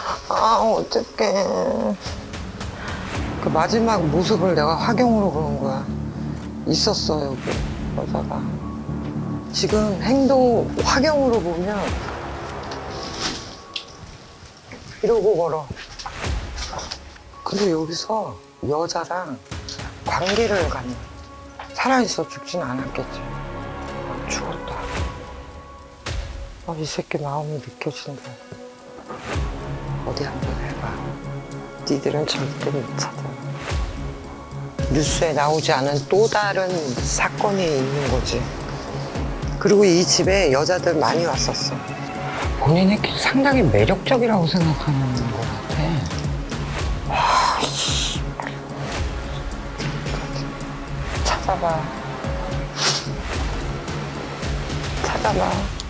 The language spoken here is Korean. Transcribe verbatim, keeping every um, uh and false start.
아, 어떡해. 그 마지막 모습을 내가 화경으로 보는 거야. 있었어, 여기, 여자가. 지금 행동 화경으로 보면 이러고 걸어. 근데 여기서 여자랑 관계를 갖는, 살아있어 죽진 않았겠지. 아, 죽었다. 아, 이 새끼 마음이 느껴진다. 어디 한번 해봐. 니들은 절대 못 찾아. 뉴스에 나오지 않은 또 다른 사건이 있는 거지. 그리고 이 집에 여자들 많이 왔었어. 본인이 상당히 매력적이라고 생각하는 것 같아. 와, 씨. 찾아봐. 찾아봐.